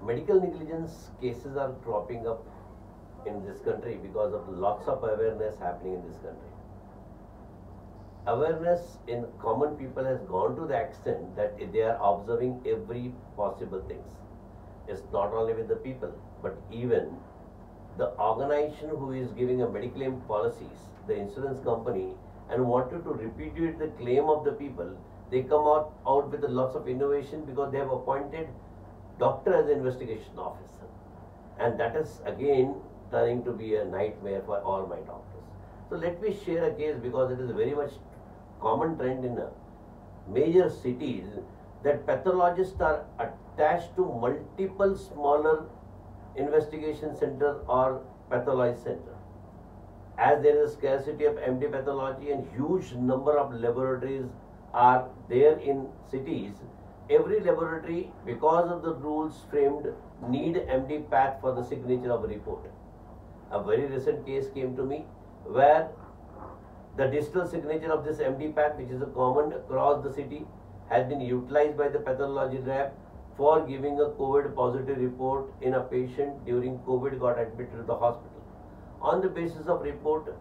medical negligence cases are cropping up in this country because of lots of awareness happening in this country. Awareness in common people has gone to the extent that they are observing every possible things. It's not only with the people, but even the organization who is giving a medical claim policies, the insurance company, and wanted to repudiate the claim of the people, they come out with lots of innovation because they have appointed doctor as an investigation officer. And that is again turning to be a nightmare for all my doctors. So let me share a case because it is very much common trend in major cities that pathologists are attached to multiple smaller investigation center or pathology center. As there is scarcity of MD pathology and huge number of laboratories are there in cities, every laboratory, because of the rules framed, need MD path for the signature of a report. A very recent case came to me where the digital signature of this MD path, which is a common across the city, has been utilized by the pathology lab for giving a COVID positive report in a patient during COVID got admitted to the hospital. On the basis of report,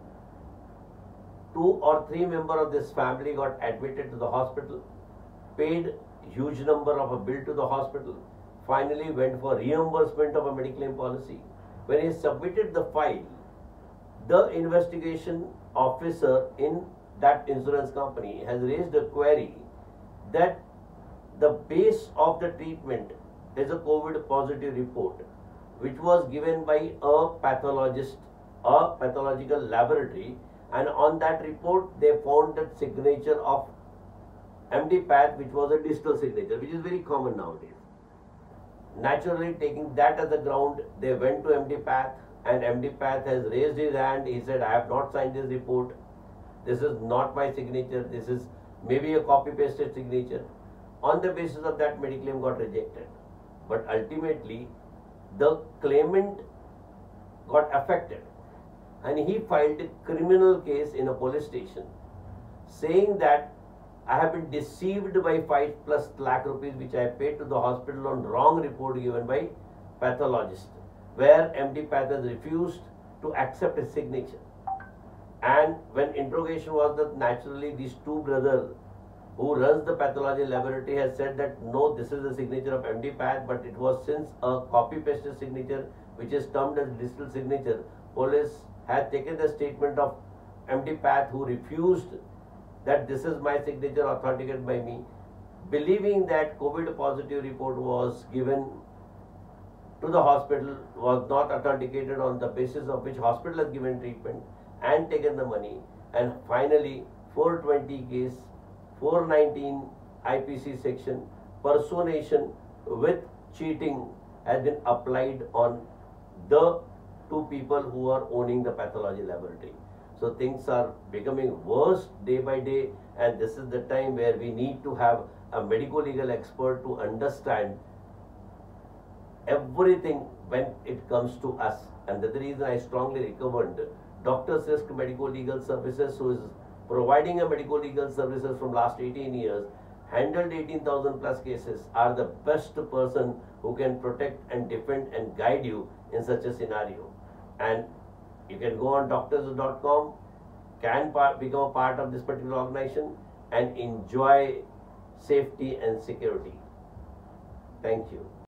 2 or 3 members of this family got admitted to the hospital, paid huge number of a bill to the hospital, finally went for reimbursement of a medical claim policy. When he submitted the file, the investigation officer in that insurance company has raised a query that the base of the treatment is a COVID positive report, which was given by a pathologist, a pathological laboratory, and on that report they found that signature of MD path, which was a digital signature, which is very common nowadays. Naturally, taking that as a ground, they went to MD path, and MD path has raised his hand. He said, I have not signed this report. This is not my signature. This is maybe a copy-pasted signature. On the basis of that, medical claim got rejected. But ultimately, the claimant got affected, and he filed a criminal case in a police station saying that I have been deceived by 5+ lakh rupees which I paid to the hospital on wrong report given by pathologist, where MD path has refused to accept his signature. And when interrogation was that, naturally these 2 brothers who runs the pathology laboratory has said that no, this is the signature of MD path, but it was since a copy pasted signature which is termed as digital signature. Police had taken the statement of MD path who refused that this is my signature authenticated by me, believing that COVID positive report was given to the hospital, was not authenticated, on the basis of which hospital has given treatment and taken the money. And finally 420 case, 419 IPC section, personation with cheating has been applied on the 2 people who are owning the pathology laboratory. So things are becoming worse day by day, and this is the time where we need to have a medical legal expert to understand everything when it comes to us. And that's the reason I strongly recommend Doctors Risk Medical Legal Services, who is providing a medical legal services from last 18 years, handled 18,000+ cases, are the best person who can protect and defend and guide you in such a scenario. And you can go on doctors.com, can become a part of this particular organization and enjoy safety and security. Thank you.